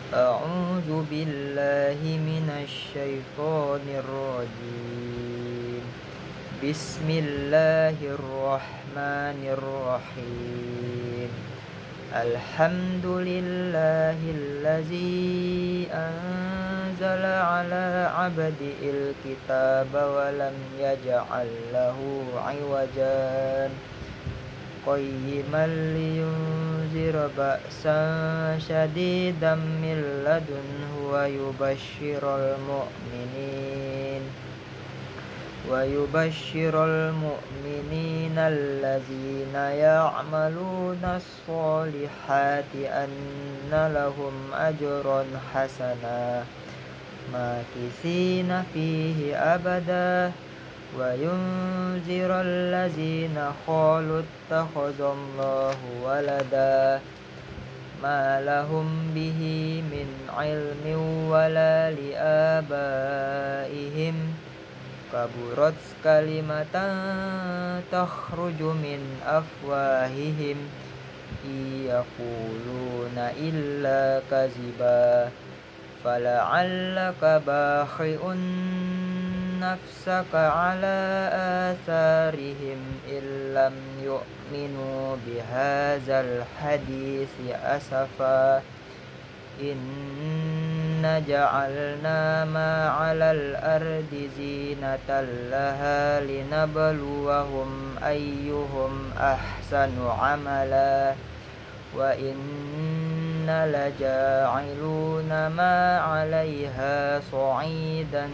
أعوذ بالله من الشيطان الرجيم. بسم الله الرحمن الرحيم. الحمد لله الذي أنزل على عبده الكتاب ولم يجعل له عوجا قيما لينذر بأسا شديدا من لدنه ويبشر المؤمنين الذين يعملون الصالحات أن لهم أجرا حسنا ماكثين فيه أبدا وينذر الذين قالوا اتخذ الله ولدا ما لهم به من علم ولا لآبائهم كبرت كلمة تخرج من أفواههم إن يقولون إلا كذبا فلعلك باخع نفسك على آثارهم إن لم يؤمنوا بهذا الحديث أسفا إن جعلنا ما على الأرض زينة لها لنبلوهم أيهم أحسن عملا وإن لجاعلون ما عليها صعيدا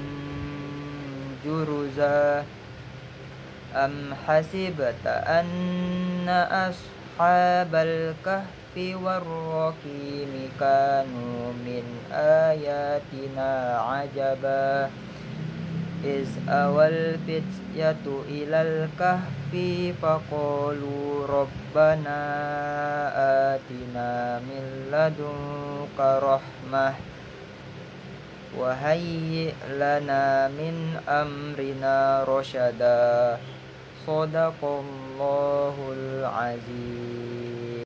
جرزا أم حسبت أن أصحاب الكهف والرقيم كانوا من آياتنا عجبا إذ أوى الفتية إلى الكهف فقالوا ربنا آتنا من لدنك رحمة وهيئ لنا من أمرنا رشدا صدق الله العظيم.